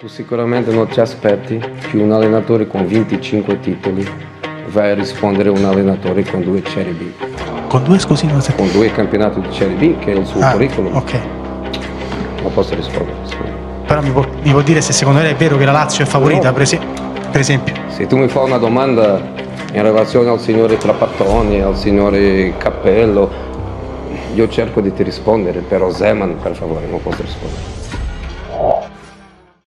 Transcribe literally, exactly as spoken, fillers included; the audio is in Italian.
Tu sicuramente non ti aspetti che un allenatore con venticinque titoli vai a rispondere a un allenatore con due Serie B. Con due, scusi? Non Con due campionati di Serie B, che è il suo ah, curriculum. Ok. Non posso rispondere. Però mi può, mi può dire se secondo lei è vero che la Lazio è favorita, no. per, es per esempio? Se tu mi fai una domanda in relazione al signore Trapattoni, al signore Cappello, io cerco di ti rispondere, però Zeman, per favore, non posso rispondere.